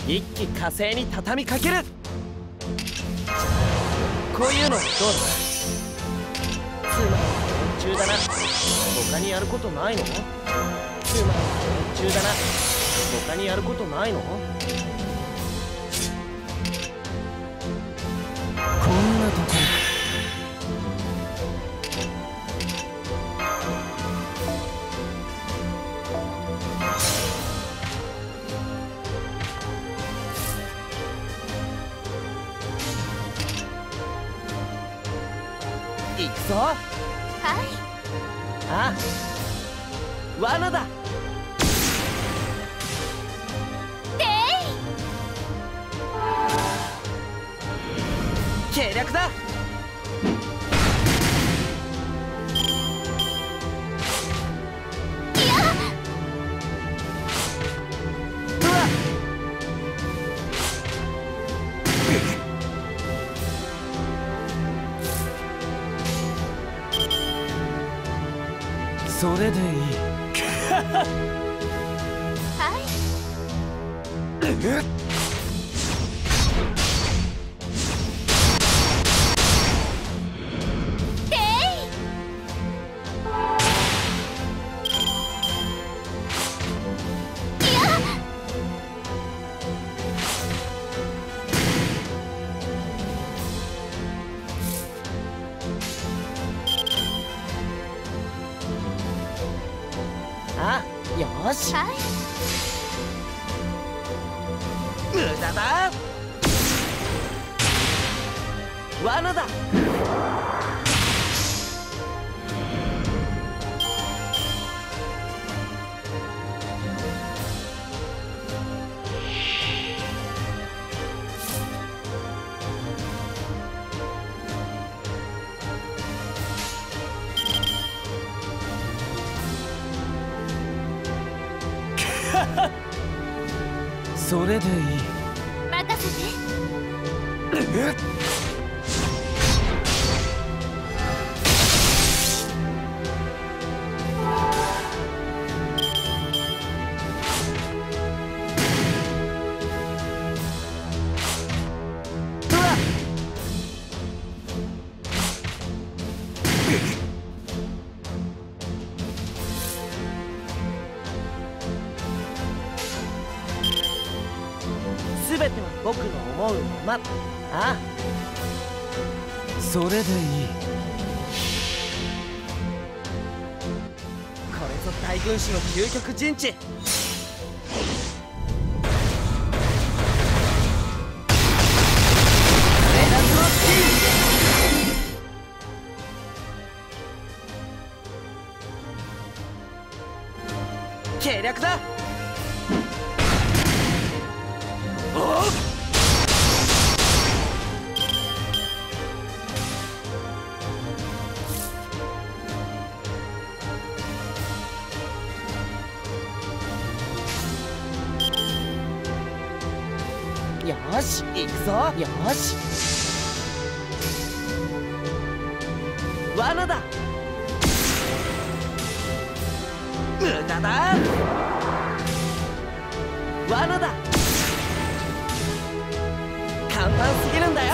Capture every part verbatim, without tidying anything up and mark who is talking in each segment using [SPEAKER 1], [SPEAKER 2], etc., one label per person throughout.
[SPEAKER 1] 一気火星に畳みかける。こういうのどうだ。つまり連中だな。他にやることないの？つまり連中だな。他にやることないの？こんなとこ行くぞ。はい。ああ、罠だ。でい。計略だ。いや。うわっ。それでいい。はい。でい。いや。あ、よーし。はい。無駄だ。罠だ。それでいい。任せて。すべては僕の思うまま。ああ、それでいい。これぞ大軍師の究極陣地。計略だ。よーし、行くぞ。よーし。罠だ。無駄だ。罠だ。簡単すぎるんだよ。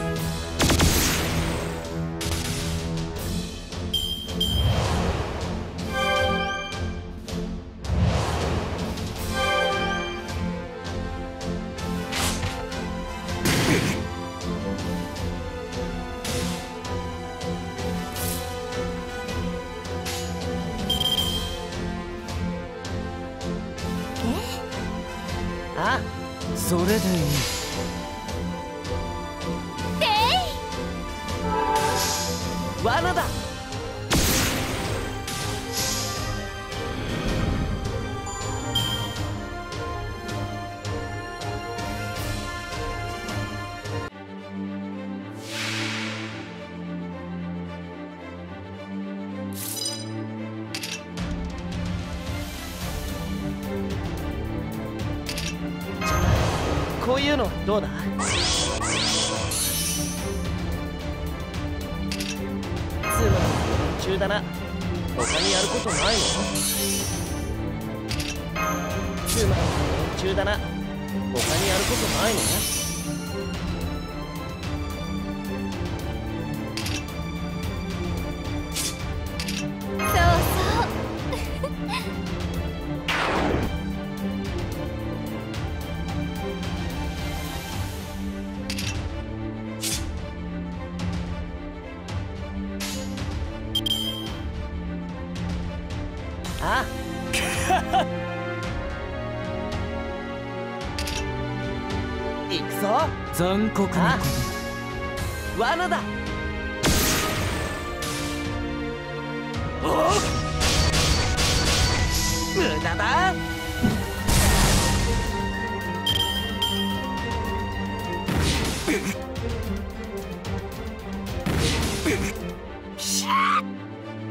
[SPEAKER 1] ああ、それでいい。でい。罠だ。こういうのどうだ。つまり連中だな。他にやることないの？つまり連中だな。 他にやることないの？あ行くぞ。
[SPEAKER 2] 残酷なこと。
[SPEAKER 1] 罠だ。おっ無駄だ。しゃー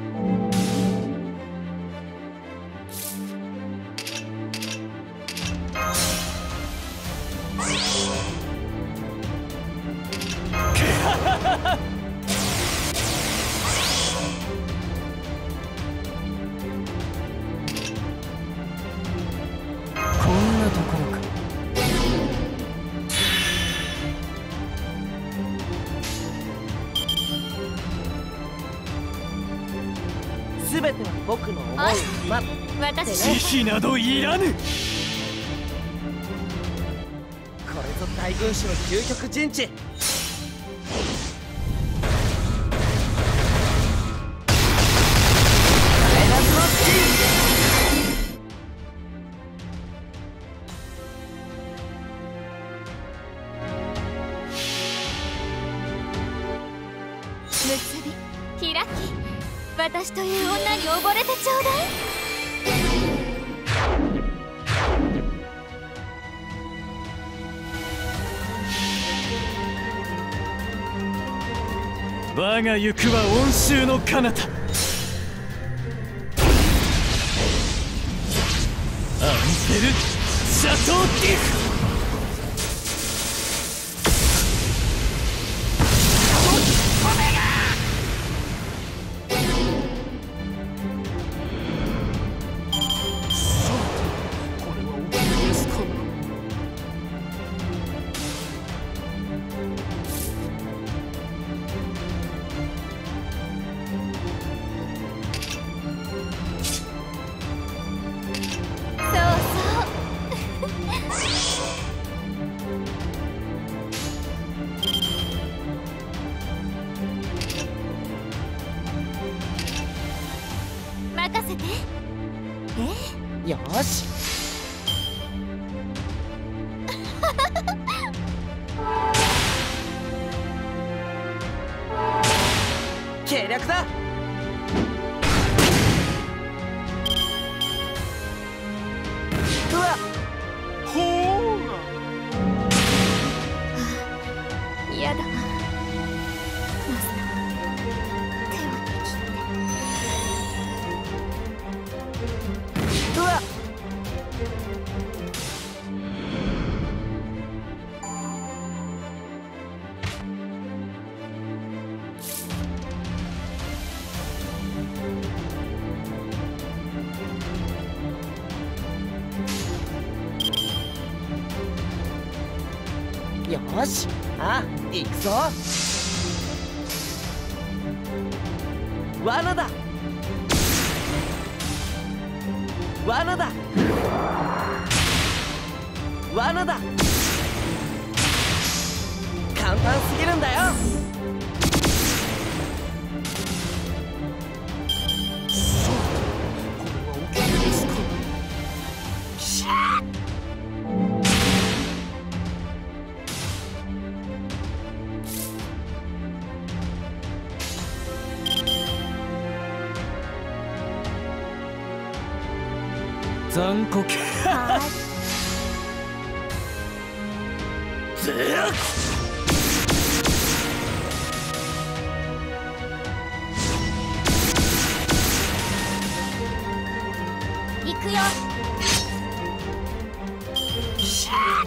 [SPEAKER 2] こんなところか。
[SPEAKER 1] すべては僕の思うま
[SPEAKER 3] 私
[SPEAKER 2] 慈悲などいらぬ。
[SPEAKER 1] これぞ大軍師の究極陣地。
[SPEAKER 3] 結び開き、私という女に溺れてちょうだい。
[SPEAKER 2] 我が行くは温州の彼方。アンペルシャトーディフ。
[SPEAKER 3] 任せて。え？
[SPEAKER 1] よし。計略だ。うわっほーら。
[SPEAKER 3] 嫌だな。マスター、手を握って。
[SPEAKER 1] うわっよし、あ、行くぞ。罠だ。罠だ。罠だ。簡単すぎるんだよ。そう、これはお気にですか。しゃー
[SPEAKER 2] 残酷。
[SPEAKER 3] はい。
[SPEAKER 1] ずっ
[SPEAKER 3] 行くよ。
[SPEAKER 1] しゃ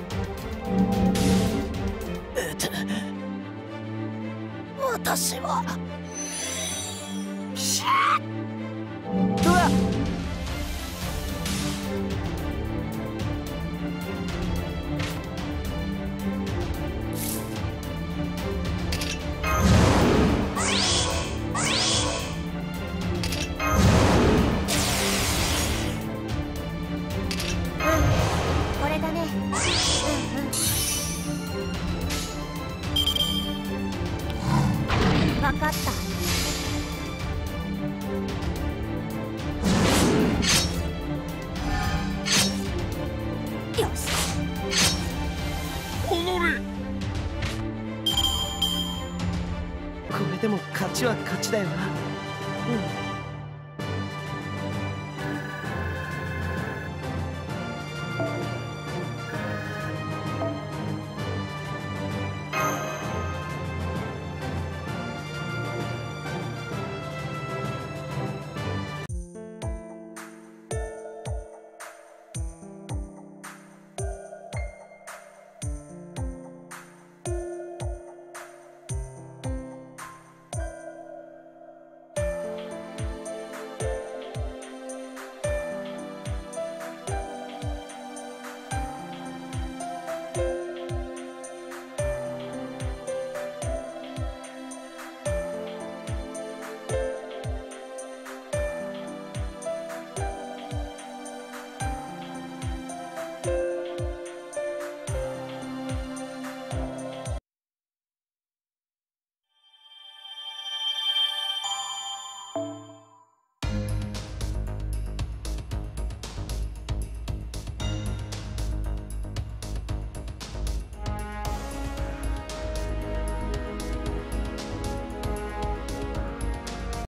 [SPEAKER 1] ー私はしゃーうわっちだよな。うん。